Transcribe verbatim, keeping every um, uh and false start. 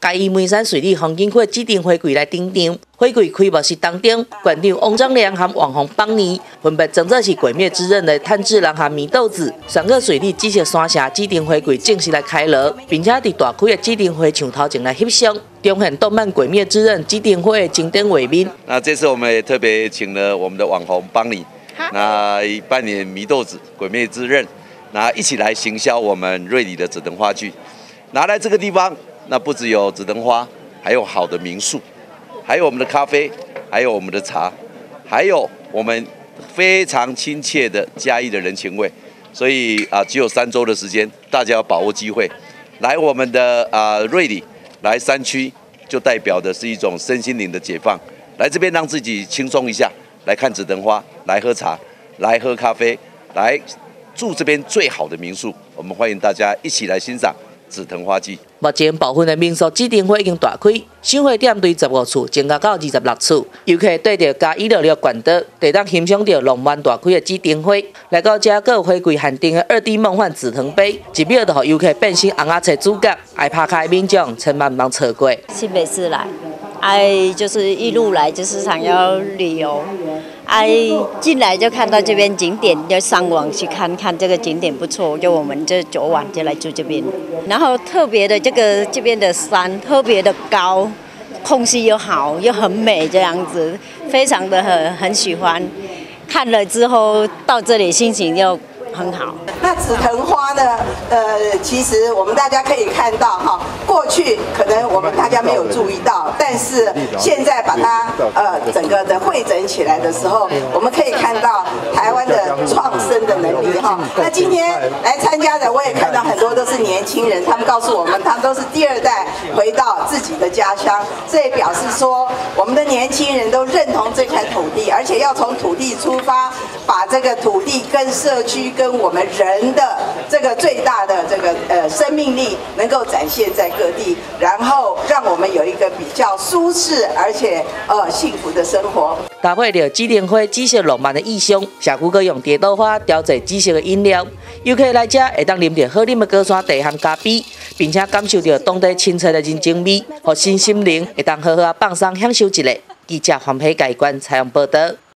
嘉义梅山水利风景区指定花卉来登场。花卉开幕式当中，馆长王章良和网红邦尼分别争做是《鬼灭之刃》的炭治郎和祢豆子。双个水利紫色山城指定花卉正式来开锣，并且伫大开的指定花场头前来翕相，彰显动漫《鬼灭之刃》指定花的经典画面。 那这次我们也特别请了我们的网红邦尼，那扮演祢豆子《鬼灭之刃》，那一起来行销我们瑞里的紫藤花剧。拿来这个地方，那不只有紫藤花，还有好的民宿。还有我们的咖啡，还有我们的茶，还有我们非常亲切的嘉义的人情味，所以啊，只有三周的时间，大家要把握机会，来我们的啊瑞里，来山区，就代表的是一种身心灵的解放，来这边让自己轻松一下，来看紫藤花，来喝茶，来喝咖啡，来住这边最好的民宿，我们欢迎大家一起来欣赏紫藤花季。 目前部分的民宿指定花已经大开，赏花点对十五处增加到二十六处，游客对着嘉义乐乐馆岛，得当欣赏到浪漫大开的指定花。来到这个花卉限定的二 D 梦幻紫藤杯，一秒就让游客变身红阿菜主角，爱拍卡的民众千万不能错过。 新北市来，哎，就是一路来就是想要旅游。哎，进来就看到这边景点，就上网去看看这个景点不错，就我们这昨晚就来住这边。然后特别的这个这边的山特别的高，空气又好又很美，这样子非常的很很喜欢。看了之后到这里心情又很好。 那紫藤花呢？呃，其实我们大家可以看到哈，过去可能我们大家没有注意到，但是现在把它呃整个的汇整起来的时候，我们可以看到台湾的创生的能力哈。那今天来参加的，我也看到很多都是年轻人，他们告诉我们，他们都是第二代回到自己的家乡，这也表示说，我们的年轻人都认同这块土地，而且要从土地出发，把这个土地跟社区跟我们人的这个最大的这个呃生命力能够展现在各地，然后让我们有一个比较舒适而且呃幸福的生活。 搭配着指定花紫色浪漫的意象，社区阁用蝶豆花调制紫色的饮料，游客来这会当啉着好啉的高山茶和咖啡，并且感受到当地清澈的人情味，和新心灵会当好好放松享受一下。记者黄培改观采访报道。